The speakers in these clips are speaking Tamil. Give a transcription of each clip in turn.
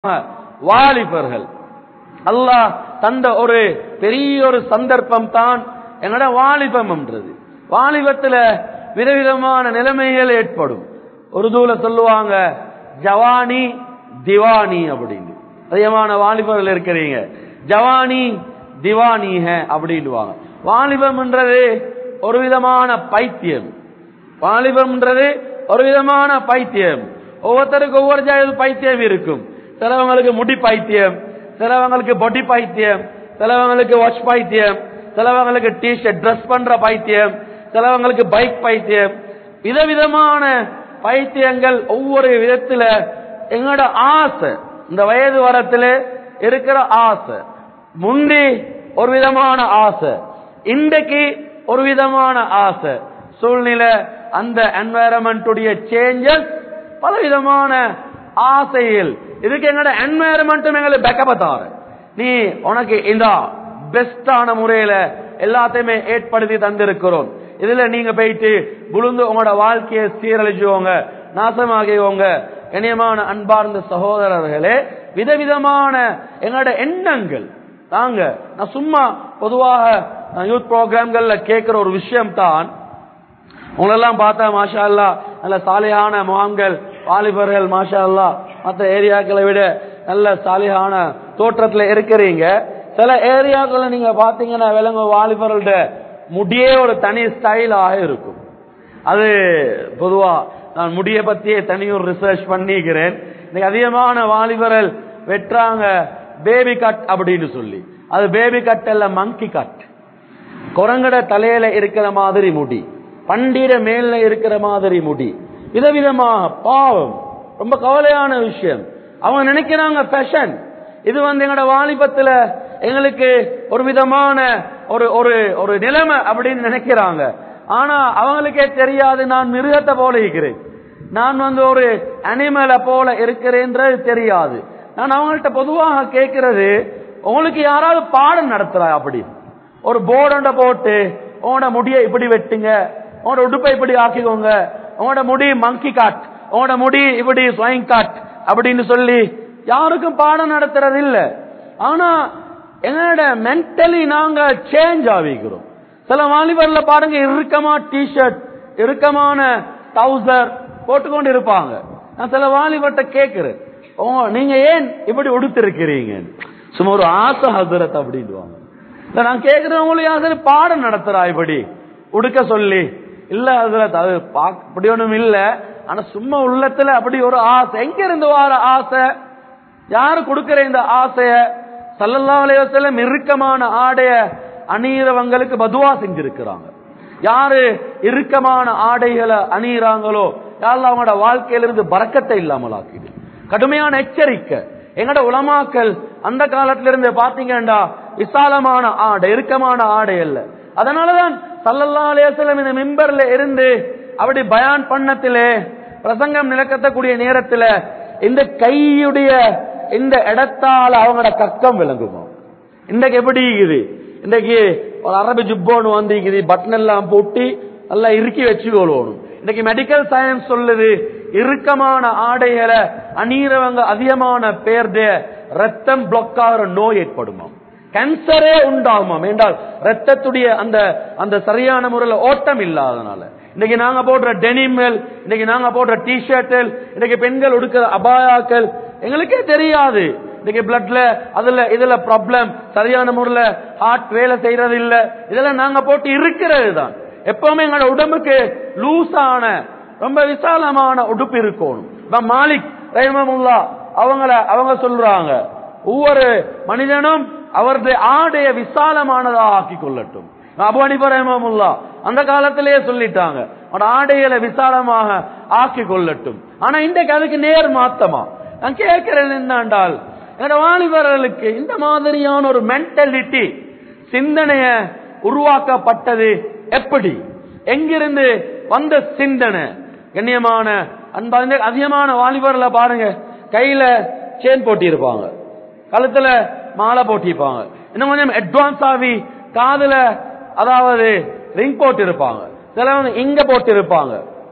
வாலிபர்கள் அல்லாஹ் தந்த ஒரு பெரிய ஒரு சந்தர்ப்பம் தான் எங்கட வாலிபம் என்றது. வாலிபத்துல விதவிதமான நிலைமைகள் ஏற்படும். உருதுல சொல்லுவாங்க ஜவானி திவானி அப்படின்னு. அதிகமான வாலிபர்கள் இருக்கிறீங்க, ஜவானி திவானி அப்படின்னுவாங்க. வாலிபம் என்றது ஒரு விதமான பைத்தியம். வாலிபம் என்றது ஒரு விதமான பைத்தியம். ஒவ்வொருத்தருக்கு ஒவ்வொரு ஜாதி பைத்தியம் இருக்கும். சிலவங்களுக்கு முடி பைத்தியம், சிலவங்களுக்கு பொடி பைத்தியம், சிலவங்களுக்கு வாட்ச் பைத்தியம், சிலவங்களுக்கு டிஷர்ட் ட்ரெஸ் பண்ற பைத்தியம், சிலவங்களுக்கு பைக் பைத்தியம். விதவிதமான பைத்தியங்கள் ஒவ்வொரு விதத்துல. எங்களோட ஆசை இந்த வயது வரத்துல இருக்கிற ஆசை முந்தி ஒரு விதமான ஆசை, இன்றைக்கு ஒரு விதமான ஆசை. சூழ்நிலை அந்த என்வாயரன்மெண்டுடைய சேஞ்சஸ் பலவிதமான ஆசைகள். இதுக்கு எங்களோட என்வாயரன்மெண்ட்டும் எங்களுக்கு பேக்கப் தாரு. நீ உனக்கு இந்த பெஸ்டான முறையில எல்லாத்தையுமே ஏற்படுத்தி தந்திருக்கிறோம். இதுல நீங்க போயிட்டு புழுந்து உங்களோட வாழ்க்கையை சீரழிச்சுவோங்க, நாசமாகிவோங்க. கண்ணியமான அன்பார்ந்த சகோதரர்களே, விதவிதமான எங்களோட எண்ணங்கள் தாங்க. நான் சும்மா பொதுவாக யூத் ப்ரோக்ராம்கள்ல கேட்கிற ஒரு விஷயம் தான், உங்களெல்லாம் பார்த்தா மாஷா அல்லா நல்ல சாலியான முகாம்கள், வாலிபர்கள் மாஷா அல்லா மற்ற ஏரியாக்களை விட நல்ல சாலியான தோற்றத்துல இருக்கிறீங்க. சில ஏரியாக்களை நீங்க பாத்தீங்கன்னா விலங்கு வாலிபர்கள்ட முடியே ஒரு தனி ஸ்டைலாக இருக்கும். அது பொதுவா நான் முடிய பத்தியே தனி ஒரு ரிசர்ச் பண்ணிக்கிறேன். இன்னைக்கு அதிகமான வாலிபர்கள் வெட்டுறாங்க பேபி கட் அப்படின்னு சொல்லி. அது பேபி கட் அல்ல, மங்கி கட். குரங்கட தலையில இருக்கிற மாதிரி முடி, பண்டிட மேல இருக்கிற மாதிரி முடி, விதவிதமாக. பாவம், ரொம்ப கவலையான விஷயம். அவங்க நினைக்கிறாங்க ஃபேஷன். இது எங்களோட வாலிபத்துல எங்களுக்கு ஒரு விதமான ஒரு ஒரு ஒரு நிலைமை அப்படின்னு நினைக்கிறாங்க. ஆனா அவங்களுக்கே தெரியாது நான் மிருகத்தை போல இருக்கிறேன், நான் ஒரு அனிமலை போல இருக்கிறேன்றது தெரியாது. நான் அவங்கள்ட்ட பொதுவாக கேட்கிறது, உங்களுக்கு யாராவது பாடம் நடத்துறா அப்படி ஒரு போர்ட போட்டு உங்களோட முடியை இப்படி வெட்டுங்க, உங்களோட உடுப்பை இப்படி ஆக்கிக்கோங்க, உங்களோட முடி மங்கி காட், உங்களோட முடி இப்படி ஸ்வைங் காட் அப்படின்னு சொல்லி யாருக்கும் பாடம் நடத்துறது இல்ல. ஆனா எங்களோட மென்டலி நாங்க சேஞ்ச் ஆகிக்கிறோம். சில வாலிபர்ல பாருங்க இறுக்கமா டிஷர்ட், இறுக்கமான டவுசர் போட்டுக்கொண்டு இருப்பாங்க. நான் சில வாலிபர்ட்ட கேட்கிறேன், நீங்க ஏன் இப்படி உடுத்திருக்கிறீங்க? சும்மா ஒரு ஆசை ஹசரத் அப்படின்வாங்க. நான் கேட்கிறேன், உங்களுக்கு யாரு பாடம் நடத்துறா இப்படி உடுக்க சொல்லி? இல்ல ஹசரத், அது அப்படி ஒண்ணும் இல்ல, ஆனா சும்மா உள்ளத்துல அப்படி ஒரு ஆசை. எங்க இருந்து வர ஆசை? யாரு கொடுக்கிற இந்த ஆசைய? ஸல்லல்லாஹு அலைஹி வஸல்லம் இறுக்கமான ஆடைய அணியிறவங்களுக்கு பதுவா செஞ்சிருக்கிறாங்க. யாரு இறுக்கமான ஆடைகளை அணியிறாங்களோ யாரெல்லாம் அவங்களோட வாழ்க்கையிலிருந்து பரக்கத்தை இல்லாமல் ஆக்கிடு. கடுமையான எச்சரிக்கை. எங்கட உலமாக்கள் அந்த காலத்துல இருந்து பாத்தீங்கன்னா விசாலமான ஆடை, இறுக்கமான ஆடை அல்ல. அதனாலதான் ஸல்லல்லாஹு அலைஹி வஸல்லம் இந்த மிம்பர்ல இருந்து அப்படி பயான் பண்ணத்திலே, பிரசங்கம் நிலக்கத்தக்கூடிய நேரத்துல இந்த கையுடைய இந்த இடத்தால அவங்களோட கக்கம் விளங்குமா. இன்றைக்கு எப்படி இருக்குது? இன்றைக்கு ஒரு அரபி ஜுப்போன்னு வந்திருக்குது, பட்டன் எல்லாம் போட்டு நல்லா இறுக்கி வச்சு கொள்ளணும். இன்னைக்கு மெடிக்கல் சயின்ஸ் சொல்லுது, இறுக்கமான ஆடைகளை அணியிறவங்க அதிகமான பேருடைய ரத்தம் பிளாக் ஆகிற நோய் ஏற்படுமாம், கேன்சரே உண்டாகுமாம். என்றால் ரத்தத்துடைய அந்த அந்த சரியான முறையில் ஓட்டம் இல்லாதனால. இன்னைக்கு நாங்க போடுற டெனிம்கள், இன்னைக்கு நாங்க போடுற டிஷர்ட்கள், இன்னைக்கு பெண்கள் உடுக்கிற அபாயாக்கள் எங்களுக்கே தெரியாது. இன்னைக்கு பிளட்ல அதுல இதுல ப்ராப்ளம், சரியான முறையில ஹார்ட் வேலை செய்யறது இல்ல. இதெல்லாம் நாங்க போட்டு இருக்கிறது தான். எப்பவுமே எங்களோட உடம்புக்கு லூஸான ரொம்ப விசாலமான உடுப்பு இருக்கணும். மாலிக் ரஹிமஹுல்லாஹ் அவங்க சொல்றாங்க, ஒவ்வொரு மனிதனும் அவரது ஆடைய விசாலமானதாக ஆக்கி கொள்ளட்டும். அபூ ஹனீஃபா ரஹிமஹுல்லாஹ் அந்த காலத்திலேயே சொல்லிட்டாங்க, ஆடைகளை விசாலமாக ஆக்கி கொள்ளட்டும். ஆனா இன்றைக்கு அதுக்கு நேர் மாத்தமா நான் கேட்கிறேன் என்னண்டால், என்னோட வாலிபர்களுக்கு இந்த மாதிரியான ஒரு மென்டாலிட்டி சிந்தனைய உருவாக்கப்பட்டது எப்படி? எங்கிருந்து வந்த சிந்தனை? கண்ணியமான அன்பார்ந்த அதிகமான வாலிபர்ல பாருங்க, கையில செயின் போட்டி இருப்பாங்க, கழுத்துல மாலை போட்டிருப்பாங்க, இன்னும் கொஞ்சம் அட்வான்ஸ் ஆகி காதுல அதாவது ரிங் போட்டு இருப்பாங்க, சிலவங்க இங்க போட்டு இருப்பாங்க.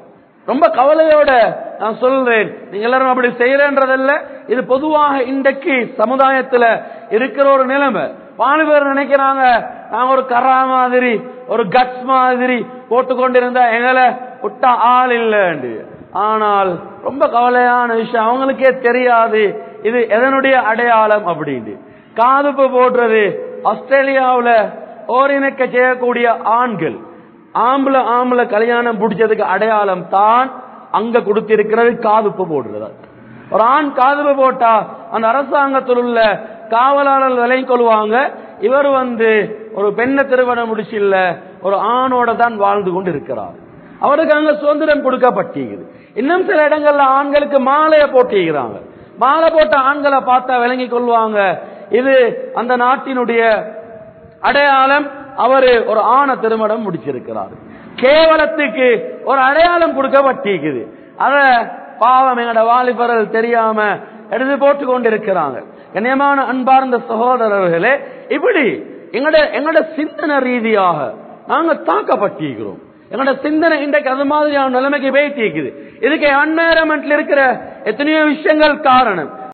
ரொம்ப கவலையோட நான் சொல்றேன், நீங்க எல்லாரும் அப்படி செய்யறன்றதல்ல, இது பொதுவாக இன்றைக்கு சமுதாயத்துல இருக்கிற ஒரு நிலைமை. வாலிபர் நினைக்கிறாங்க நாங்க ஒரு கரா மாதிரி ஒரு கட்ஸ் மாதிரி போட்டுக்கொண்டிருந்தா எங்களை விட்டா ஆள் இல்லைன்னு. ஆனால் ரொம்ப கவலையான விஷயம், அவங்களுக்கே தெரியாது இது எதனுடைய அடையாளம் அப்படின்னு. காதுப்பு போடுறது ஆஸ்திரேலியாவுல ஓரினக்க செய்யக்கூடிய ஆண்கள் ஆம்பளை கல்யாணம் பிடிச்சதுக்கு அடையாளம் தான் அங்க கொடுத்திருக்கிறது காதுப்பு போடுறது. ஒரு ஆண் காதுப்பு போட்டா அந்த அரசாங்கத்தில் உள்ள காவலாளர்கள் விலை கொள்வாங்க, இவர் ஒரு பெண்ணை திருமணம் முடிச்சு இல்ல ஒரு ஆணோட தான் வாழ்ந்து கொண்டு இருக்கிறார். அவருக்கு அங்க சுதந்திரம் கொடுக்கப்பட்டிருக்குது. இன்னும் சில இடங்கள்ல ஆண்களுக்கு மாலையை போட்டிருக்கிறாங்க. மாலை போட்ட ஆண்களை பார்த்தா விளங்கி கொள்வாங்க இது அந்த நாட்டினுடைய அடையாளம், அவரு ஒரு ஆணை திருமணம் முடிச்சிருக்கிறார். கேவலத்துக்கு ஒரு அடையாளம் கொடுக்கப்பட்டிருக்குது. அத பாவம் எங்கட வாலிபர்கள் தெரியாம எடுத்து போட்டு கொண்டிருக்கிறாங்க. கண்ணியமான அன்பார்ந்த சகோதரர்களே, இப்படி எங்கட சிந்தனை ரீதியாக நாங்க தாக்கப்பட்டிருக்கிறோம். எங்கட சிந்தனை இன்றைக்கு அது மாதிரியான நிலைமைக்கு போயிட்டு இருக்குது. இதுக்கு என்வாயரன்மெண்ட்ல இருக்கிற எத்தனையோ விஷயங்கள் காரணம்.